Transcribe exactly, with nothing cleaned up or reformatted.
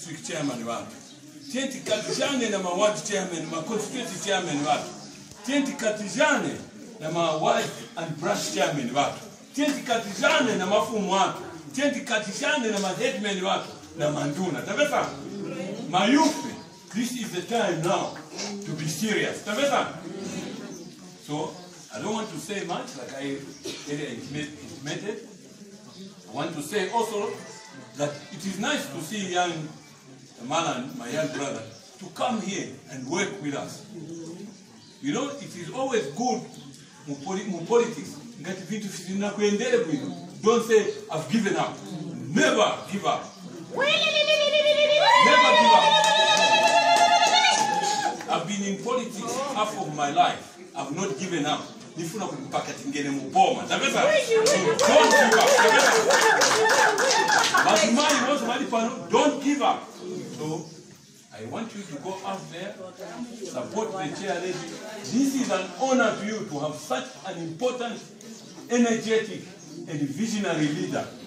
district chairman watu. Tienti katijane na ma ward chairman, ma constituency chairman watu. Tienti katijane na ma ward and branch chairman watu. Tienti katijane na mafumu watu. Tienti katijane na ma headman watu na manduna. Tabeta? Mayupi, this is the time now to be serious. Tabeta? So, I don't want to say much like I intimated. I want to say also that it is nice to see young Malan, my young brother, to come here and work with us. You know, it is always good in politics. Don't say, I've given up. Never give up. Never give up. I've been in politics half of my life. I've not given up. Nifuna kupaka tingene muboma. Tabeta? Don't give up. Tabeta? Don't give up. So, I want you to go out there, support the chair lady. This is an honor to you to have such an important, energetic, and visionary leader